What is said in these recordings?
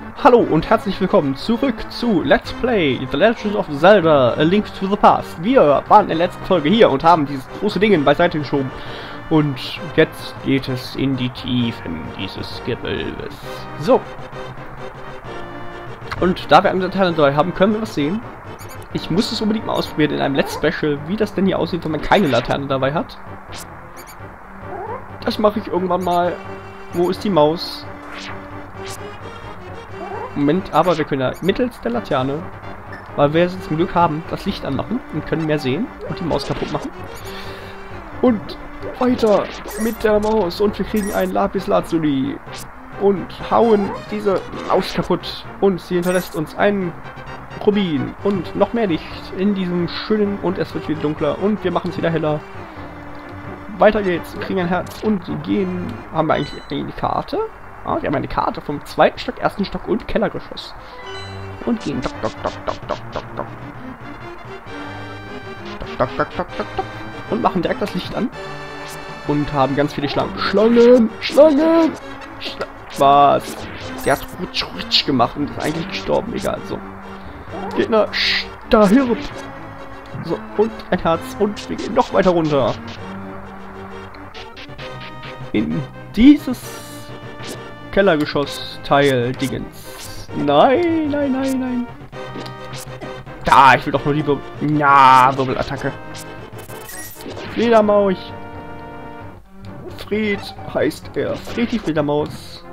Hallo und herzlich willkommen zurück zu Let's Play The Legend of Zelda A Link to the Past. Wir waren in der letzten Folge hier und haben dieses große Ding beiseite geschoben. Und jetzt geht es in die Tiefen dieses Gewölbes. So. Und da wir eine Laterne dabei haben, können wir was sehen. Ich muss es unbedingt mal ausprobieren in einem Let's Special, wie das denn hier aussieht, wenn man keine Laterne dabei hat. Das mache ich irgendwann mal. Wo ist die Maus? Moment, aber wir können ja mittels der Laterne, weil wir jetzt zum Glück haben, das Licht anmachen und können mehr sehen und die Maus kaputt machen. Und weiter mit der Maus und wir kriegen einen Lapis Lazuli und hauen diese Maus kaputt und sie hinterlässt uns einen Rubin und noch mehr Licht in diesem schönen und es wird wieder dunkler und wir machen es wieder heller. Weiter geht's, wir kriegen ein Herz und gehen, haben wir eigentlich eine Karte? Ah, wir haben eine Karte vom zweiten Stock, ersten Stock und Kellergeschoss. Und gehen dock, dock, dock, dock, dock, dock, dock. Dock, dock, dock, dock, dock, dock. Und machen direkt das Licht an. Und haben ganz viele Schlangen. Schlangen! Schlangen! Was? Der hat rutsch, rutsch gemacht und ist eigentlich gestorben. Egal, so. Gegner, stirb! So, und ein Herz. Und wir gehen noch weiter runter. In dieses Kellergeschoss-Teil-Dingens. Nein, nein, nein, nein. Da, ich will doch nur die Wirbelattacke. Fledermaus. Fred heißt er. Fred die Fledermaus.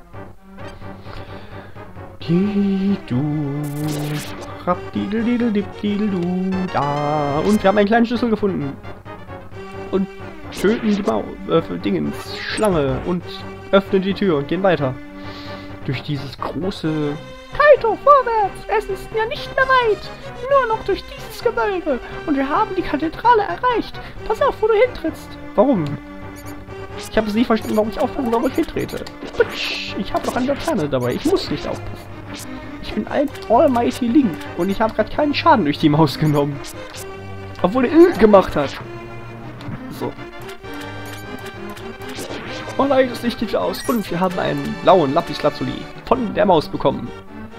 Da. Und wir haben einen kleinen Schlüssel gefunden. Und töten die Dingens, Schlange und öffnen die Tür und gehen weiter. Durch dieses große Kaito, vorwärts! Es ist ja nicht mehr weit! Nur noch durch dieses Gewölbe! Und wir haben die Kathedrale erreicht! Pass auf, wo du hintrittst! Warum? Ich habe es nie verstanden, warum ich aufpassen soll, wo ich hintrete. Ich habe noch eine Laterne dabei, ich muss nicht aufpassen. Ich bin ein Almighty Link und ich habe gerade keinen Schaden durch die Maus genommen. Obwohl er gemacht hat. So. Oh nein, das Licht geht aus. Und wir haben einen blauen Lapis Lazuli von der Maus bekommen.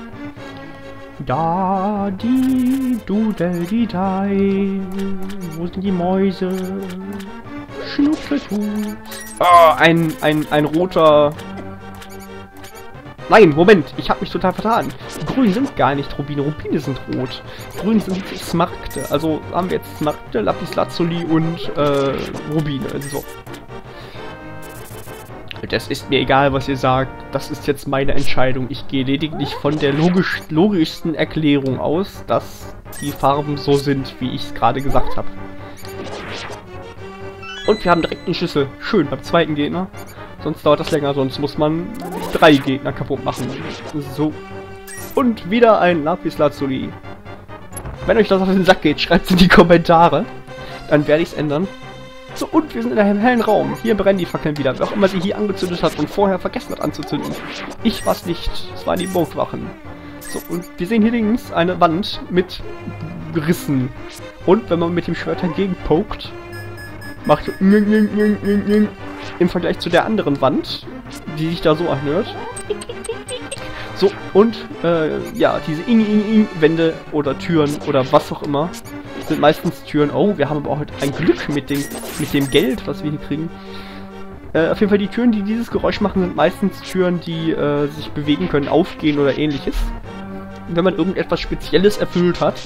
Da, die, dudel, die, dei. Wo sind die Mäuse? Schnupfetus. Oh, ein roter... Nein, Moment, ich habe mich total vertan. Grün sind gar nicht Rubine, Rubine sind rot. Grün sind Smaragde. Also haben wir jetzt Smaragde, Lapis Lazuli und Rubine. So. Das ist mir egal, was ihr sagt. Das ist jetzt meine Entscheidung. Ich gehe lediglich von der logischsten Erklärung aus, dass die Farben so sind, wie ich es gerade gesagt habe. Und wir haben direkt einen Schlüssel. Schön, beim zweiten Gegner. Sonst dauert das länger, sonst muss man 3 Gegner kaputt machen. So. Und wieder ein Lapis Lazuli. Wenn euch das auf den Sack geht, schreibt es in die Kommentare. Dann werde ich es ändern. So, und wir sind in einem hellen Raum. Hier brennen die Fackeln wieder. Wer auch immer sie hier angezündet hat und vorher vergessen hat anzuzünden. Ich war's nicht. Es waren die Burgwachen. So, und wir sehen hier links eine Wand mit Rissen. Und wenn man mit dem Schwert dagegen pokt, macht im Vergleich zu der anderen Wand, die sich da so anhört. So, und ja, diese Wände oder Türen oder was auch immer sind meistens Türen. Oh, wir haben aber auch heute ein Glück mit dem Geld, was wir hier kriegen. Auf jeden Fall die Türen, die dieses Geräusch machen, sind meistens Türen, die sich bewegen können, aufgehen oder ähnliches. Und wenn man irgendetwas Spezielles erfüllt hat,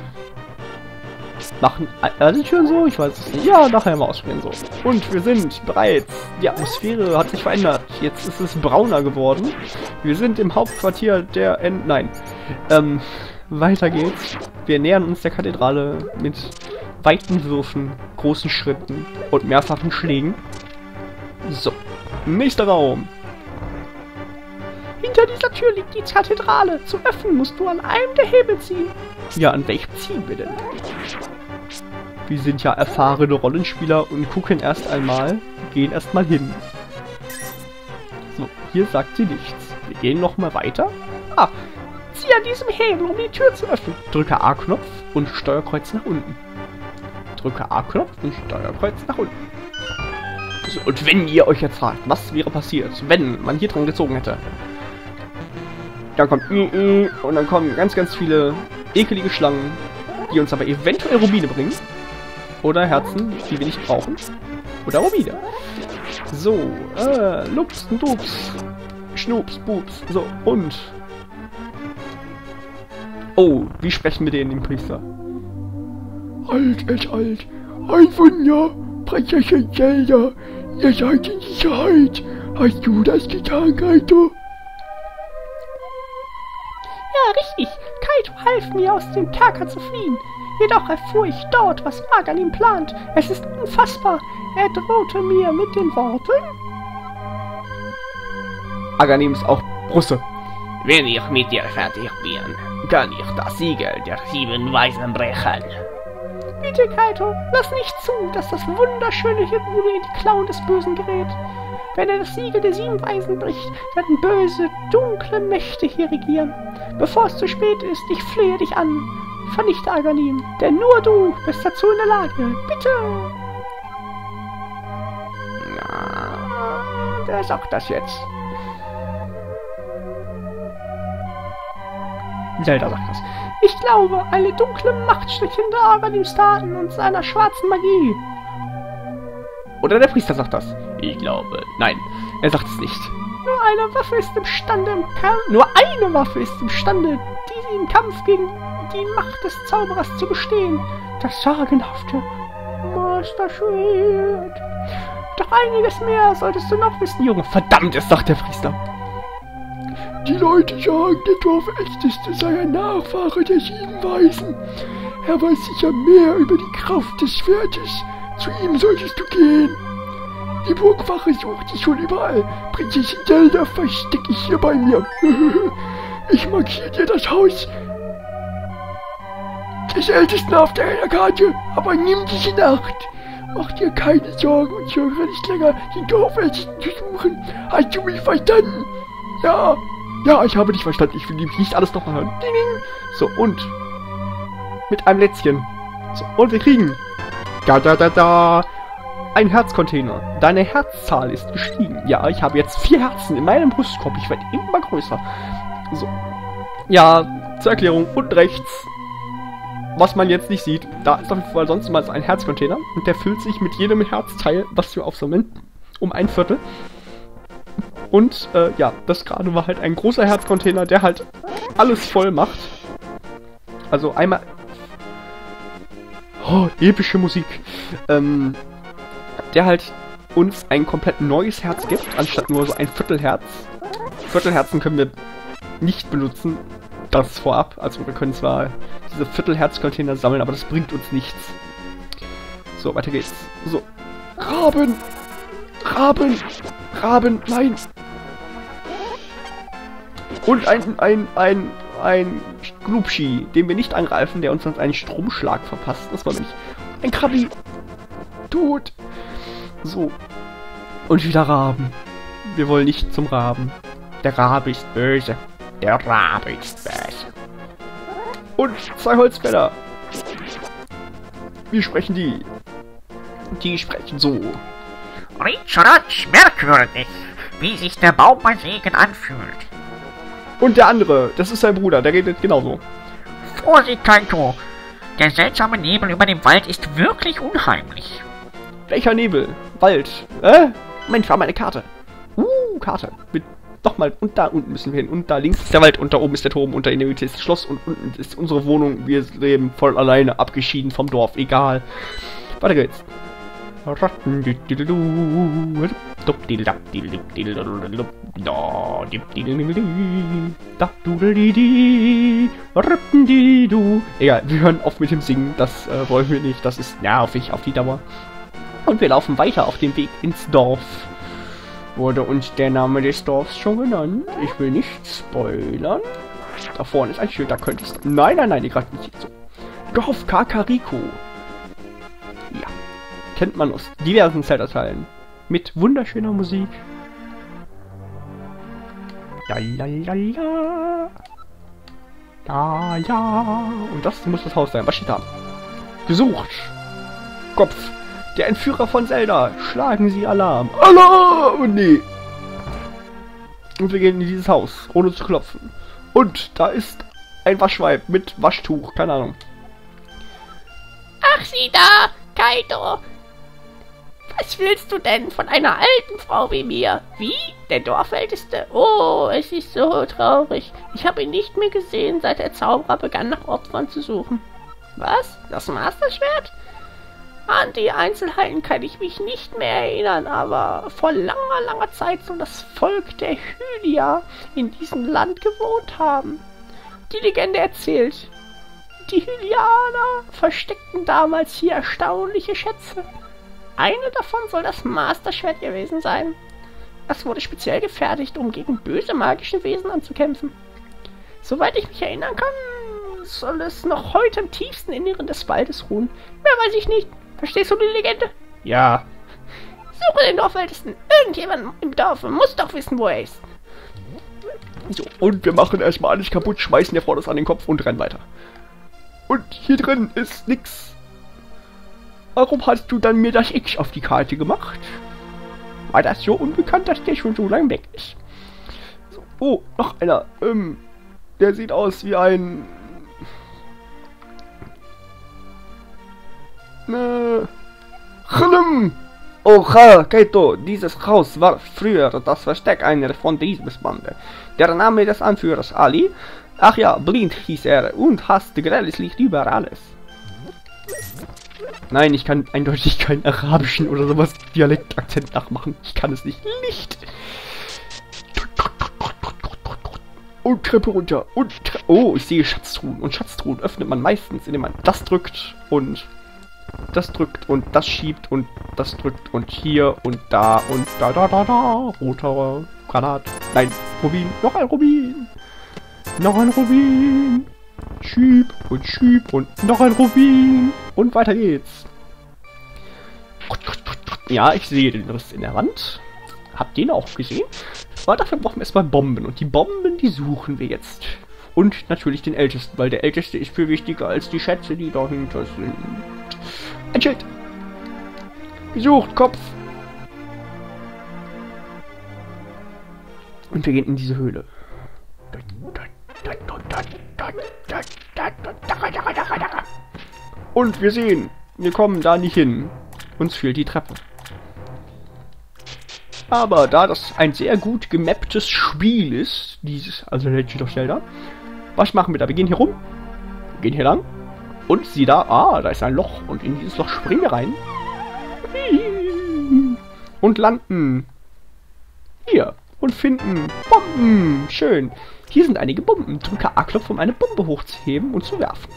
machen alle Türen so? Ich weiß es nicht. Ja, nachher mal ausprobieren so. Und wir sind bereits. Die Atmosphäre hat sich verändert. Jetzt ist es brauner geworden. Wir sind im Hauptquartier der weiter geht's. Wir nähern uns der Kathedrale mit weiten Würfen, großen Schritten und mehrfachen Schlägen. So. Nächster Raum. Hinter dieser Tür liegt die Kathedrale. Zu öffnen musst du an einem der Hebel ziehen. Ja, an welchem ziehen wir denn? Wir sind ja erfahrene Rollenspieler und gucken gehen erstmal hin. So, hier sagt sie nichts. Wir gehen nochmal weiter. Ah, zieh an diesem Hebel, um die Tür zu öffnen. Drücke A-Knopf und Steuerkreuz nach unten. Drücke A-Knopf und Steuerkreuz nach unten. So, und wenn ihr euch jetzt fragt, was wäre passiert, wenn man hier dran gezogen hätte. Dann kommt und dann kommen ganz, ganz viele ekelige Schlangen, die uns aber eventuell Rubine bringen. Oder Herzen, die wir nicht brauchen. Oder Rubine. So, Lups, Dups, Schnups, Bups. So, und... Oh, wie sprechen wir den Priester? Alt, alt. Ein Wunder, Prinzessin Zelda. Ihr seid in Sicherheit. Hast du das getan, Kaito? Ja, richtig. Kaito half mir, aus dem Kerker zu fliehen. Jedoch erfuhr ich dort, was Aganim plant. Es ist unfassbar. Er drohte mir mit den Worten... Aganim ist auch Russe. Wenn ich mit dir fertig bin, kann ich das Siegel der 7 Weisen brechen. Bitte, Kaito, lass nicht zu, dass das wunderschöne Hyrule in die Klauen des Bösen gerät. Wenn er das Siegel der 7 Weisen bricht, werden böse, dunkle Mächte hier regieren. Bevor es zu spät ist, ich flehe dich an. Vernichte Aganim, denn nur du bist dazu in der Lage. Bitte! Na, wer sagt das jetzt? Zelda sagt das. Ich glaube, eine dunkle Macht steckt hinter Aganims Taten und seiner schwarzen Magie. Oder der Priester sagt das. Ich glaube. Nein, er sagt es nicht. Nur eine Waffe ist imstande im Kampf gegen die Macht des Zauberers zu bestehen. Das sagenhafte Master-Schwert. Doch einiges mehr solltest du noch wissen, Junge. Verdammt, es sagt der Priester. Die Leute sagen, der Dorfälteste sei ein Nachfahre der 7 Weisen. Er weiß sicher mehr über die Kraft des Schwertes. Zu ihm solltest du gehen. Die Burgwache sucht dich schon überall. Prinzessin Zelda verstecke ich hier bei mir. Ich markiere dir das Haus des Ältesten auf deiner Karte, aber nimm dich in Acht. Mach dir keine Sorgen und zögere nicht länger, den Dorfältesten zu suchen. Hast du mich verstanden? Ja. Ja, ich habe dich verstanden. Ich will nämlich nicht alles nochmal hören. Ding, ding. So, und mit einem Lätzchen. So, und wir kriegen ein Herzcontainer. Deine Herzzahl ist gestiegen. Ja, ich habe jetzt 4 Herzen in meinem Brustkorb. Ich werde immer größer. So. Ja, zur Erklärung. Unten rechts, was man jetzt nicht sieht, da ist auf jeden Fall sonst mal so ein Herzcontainer. Und der füllt sich mit jedem Herzteil, was wir aufsammeln, um 1/4. Und, ja, das gerade war halt ein großer Herzcontainer, der halt alles voll macht. Also einmal... Oh, epische Musik. Der halt uns ein komplett neues Herz gibt, anstatt nur so ein Viertelherz. Viertelherzen können wir nicht benutzen, das vorab. Also wir können zwar diese Viertelherz-Container sammeln, aber das bringt uns nichts. So, weiter geht's. So. Raben! Nein! Und ein Glubschi, den wir nicht angreifen, der uns sonst einen Stromschlag verpasst. Das war nämlich ein Krabi. Tot. So. Und wieder Raben. Wir wollen nicht zum Raben. Der Rabe ist böse. Und 2 Holzfäller. Wie sprechen die? Die sprechen so. Ritsch, merkwürdig, wie sich der Baum bei Segen anfühlt. Und der andere, das ist sein Bruder, der redet genauso. Vorsicht, Kaito! Der seltsame Nebel über dem Wald ist wirklich unheimlich. Welcher Nebel? Wald? Mensch, wir haben eine Karte. Karte. Nochmal, und da unten müssen wir hin. Und da links ist der Wald, und da oben ist der Turm, und da in der Mitte ist das Schloss, und unten ist unsere Wohnung. Wir leben voll alleine, abgeschieden vom Dorf, egal. Weiter geht's. Egal, wir hören auf mit dem Singen, das wollen wir nicht, das ist nervig auf die Dauer. Und wir laufen weiter auf dem Weg ins Dorf. Wurde uns der Name des Dorfs schon genannt? Ich will nicht spoilern. Da vorne ist ein Schild, da könnte es... Nein, ihr gerade nicht so. Dorf Kakariko. Ja. Kennt man aus diversen Zelda-Teilen. Mit wunderschöner Musik. Ja. Und das muss das Haus sein. Was steht da? Gesucht. Kopf. Der Entführer von Zelda. Schlagen Sie Alarm. Alarm! Nee. Und wir gehen in dieses Haus, ohne zu klopfen. Und da ist ein Waschweib mit Waschtuch, keine Ahnung. Ach, sieh da, Kaito. Was willst du denn von einer alten Frau wie mir? Wie? Der Dorfälteste? Oh, es ist so traurig. Ich habe ihn nicht mehr gesehen, seit der Zauberer begann, nach Opfern zu suchen. Was? Das Masterschwert? An die Einzelheiten kann ich mich nicht mehr erinnern, aber vor langer, langer Zeit soll das Volk der Hylia in diesem Land gewohnt haben. Die Legende erzählt, die Hylianer versteckten damals hier erstaunliche Schätze. Eine davon soll das Masterschwert gewesen sein. Es wurde speziell gefertigt, um gegen böse magische Wesen anzukämpfen. Soweit ich mich erinnern kann, soll es noch heute im tiefsten Inneren des Waldes ruhen. Mehr weiß ich nicht. Verstehst du die Legende? Ja. Suche den Dorfältesten. Irgendjemand im Dorf muss doch wissen, wo er ist. So, und wir machen erstmal alles kaputt, schmeißen der Frau das an den Kopf und rennen weiter. Und hier drin ist nix. Warum hast du dann mir das X auf die Karte gemacht? War das so unbekannt, dass der schon so lange weg ist? So, oh, noch einer. Der sieht aus wie ein... Oha, Kaito, dieses Haus war früher das Versteck einer von Diebesbande. Der Name des Anführers Ali? Ach ja, blind hieß er und hasste grelles Licht über alles. Nein, ich kann eindeutig keinen arabischen oder sowas Dialektakzent nachmachen. Ich kann es nicht. Licht! Und Treppe runter. Und oh, ich sehe Schatztruhen. Und Schatztruhen öffnet man meistens, indem man das drückt und das schiebt und das drückt und hier und da und da. Roter Granat. Nein, Rubin. Noch ein Rubin. Noch ein Rubin. Schieb und noch ein Rubin. Und weiter geht's. Ja, ich sehe den Riss in der Wand. Habt ihr ihn auch gesehen? Aber dafür brauchen wir erstmal Bomben. Und die Bomben, die suchen wir jetzt. Und natürlich den Ältesten, weil der Älteste ist viel wichtiger als die Schätze, die dahinter sind. Ein Schild. Gesucht, Kopf. Und wir gehen in diese Höhle. Und wir sehen, wir kommen da nicht hin. Uns fehlt die Treppe. Aber da das ein sehr gut gemapptes Spiel ist, also Legend of Zelda, was machen wir da? Wir gehen hier rum, wir gehen hier lang und sieh da, da ist ein Loch und in dieses Loch springen wir rein und landen hier und finden Bomben. Schön. Hier sind einige Bomben. Drücke A-Knopf, um eine Bombe hochzuheben und zu werfen.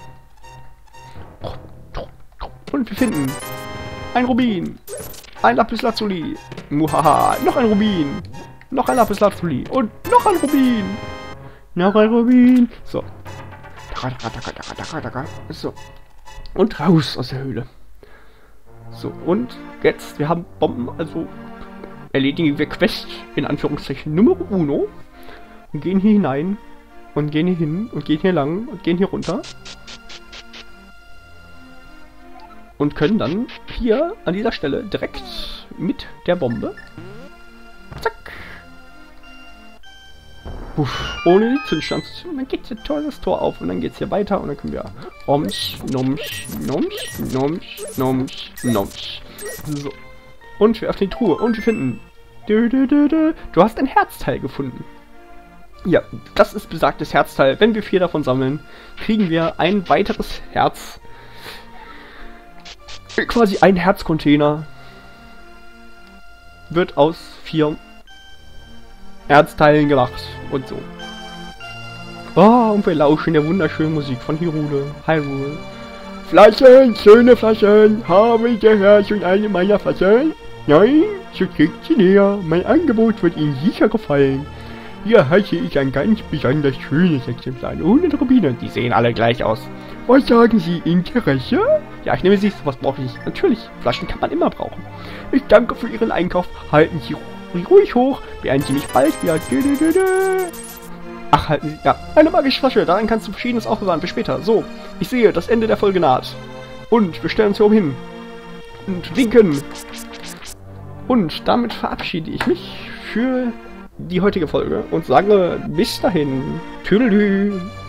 Und wir finden ein Rubin. Ein Lapislazuli. Muhaha. Noch ein Rubin. Noch ein Lapislazuli. Und noch ein Rubin. Noch ein Rubin. So. So. Und raus aus der Höhle. So, und jetzt, wir haben Bomben, also erledigen wir Quest, in Anführungszeichen, Nummer 1. Und gehen hier hinein. Und gehen hier hin. Und gehen hier lang. Und gehen hier runter. Und können dann hier an dieser Stelle direkt mit der Bombe, zack, uff, ohne die Zündschnur zu ziehen, und dann geht hier das Tor auf und dann geht es hier weiter und dann können wir Noms. So. Und wir öffnen die Truhe und wir finden, du hast ein Herzteil gefunden. Ja, das ist besagtes Herzteil. Wenn wir 4 davon sammeln, kriegen wir ein weiteres Herz. Quasi ein Herzcontainer wird aus 4 Herzteilen gemacht und so. Oh, und wir lauschen der wunderschönen Musik von Hyrule. Flaschen, schöne Flaschen, haben der Herr schon eine meiner Flaschen? Nein, so kriegt sie näher, mein Angebot wird Ihnen sicher gefallen. Hier halte ich ein ganz besonders schönes Exemplar, ohne Rubine, die sehen alle gleich aus. Was sagen Sie, Interesse? Ja, ich nehme Sie, was brauche ich? Natürlich, Flaschen kann man immer brauchen. Ich danke für Ihren Einkauf. Halten Sie ruhig hoch, beeilen Sie mich bald wieder. Ach, halten Sie, ja, eine magische Flasche, darin kannst du Verschiedenes aufbewahren, für später. So, ich sehe, das Ende der Folge naht. Und wir stellen uns hier oben hin. Und winken. Und damit verabschiede ich mich für die heutige Folge und sage bis dahin. Tüdelü.